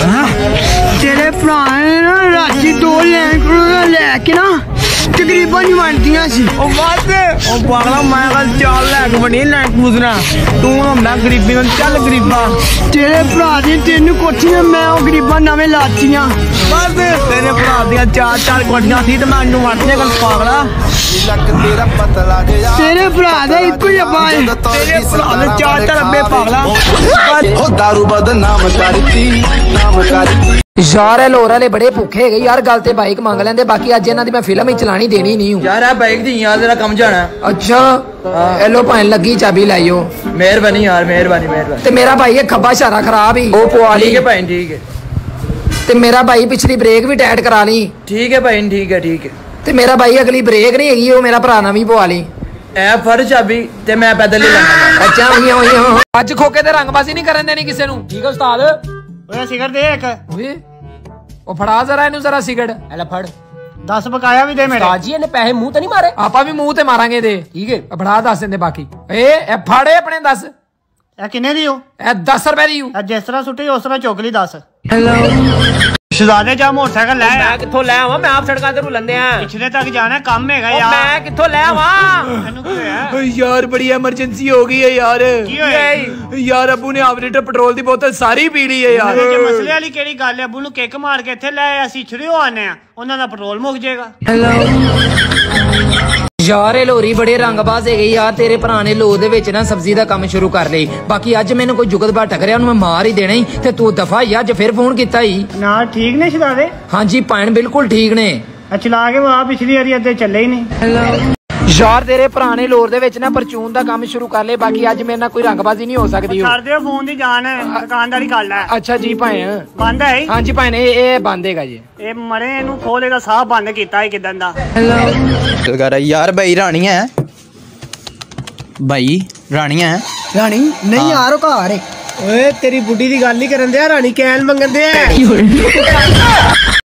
तेरे भरा ने ना राती 2 लैंड क्रूजर लैके ना तकरीबन बनदियां सी पागला मैं कल 4 लैक बनी लैंड क्रूजर तू हमला गरीबी चल गरीबा तेरे भरा दी 3 कोठियां मैं गरीबा नवे लातियां बस तेरे भरा दियां 4 कोठियां थी ते मैं वरतियां कल पागला तेरे भरा दा इको ही अब्बा है तेरे भरा दे 4 अब्बे पागला दारू बदनाम करती नाम करती यार ए लोर वाले बड़े भुखे है यार गल ते बाइक मंग लेंदे बाकी अज इन्हां दी मैं फिल्म ही चलानी देनी नहीं हूं यार ए बाइक दी यार जरा कम जाना अच्छा ए लो भाई लगी चाबी लाइयो मेहरबानी यार मेहरबानी ते मेरा भाई ये खब्बा इशारा खराब ही ओ पवा ली ठीक है भाई ठीक है ते मेरा भाई पिछली ब्रेक भी टाइट करा ली ठीक है भाई ठीक है ते मेरा भाई अगली ब्रेक नहीं हैगी ओ मेरा भरा ना भी पवा ली ए फड़ चाबी ते मैं पैदल ही लंघा अच्छा ओही अज खोके ते रंगबाजी नहीं करन देनी किसे नु ठीक है उस्ताद ओए सिगरेट दे एक ओए ओ फड़ा जरा इनु जरा सिगरेट एला फड़ 10 बकाया भी दे मेरे उस्ताद जी ने पैसे मुंह ते नहीं मारे आपा भी मुंह ते मारांगे दे ठीक है फड़ा 10 देंदे बाकी ए फाड़े अपने 10 ए किने दी हो ए 10 रुपए दी ए जिस तरह सुट्टी उस तरह चुक ली 10 हेलो शहजादे जा मोटरसाइकिल ले मैं किथों ले आवां मैं आप सड़कां ते रुलंदे आ पिछले तक जाना काम हैगा यार मैं किथों ले आवां यार बड़ी इमरजेंसी हो गई है यार की होया यार अबू ने हाफ लीटर पेट्रोल दी बोतल सारी पी ली है यार ये मसले वाली केड़ी गल है अबू नु किक मार के इथे ले ਅਸੀਂ ਛੜਿਓ ਆਨੇ ਆ ਉਹਨਾਂ ਦਾ ਪੈਟਰੋਲ ਮੁੱਕ ਜਾਏਗਾ यार लोरी बड़े रंगबाज है यार तेरे भरा ने लो दे विच ना सब्जी दा काम शुरू कर ਲਈ बाकी अज मैंने कोई जुगत भटक रिया मैं मार ही देना ही ते तू दफा ही अज फिर फोन किया ही ना ठीक ने शहजादे हाँ जी भैन बिल्कुल ठीक ने चला के वहां पिछली वारी अद्धे चले ही नहीं यार तेरे भरा ने लोर दे विच ना परचून दा काम शुरू कर ले बाकी अज मेरे ना कोई रंगबाजी नहीं हो सकती कर दियो फोन दी जान दुकानदारी कर ले अच्छा जी भैन बंद है हाँ जी भैन ये बंद है जी ए मरे इनु खोलेगा साह बंद कीता है किदन दा यार भाई रानियां है भाई रानियां है रानी नहीं यार घर ओए तेरी बुड्ढी दी गल नहीं करन दे रानी कैन मंगन दे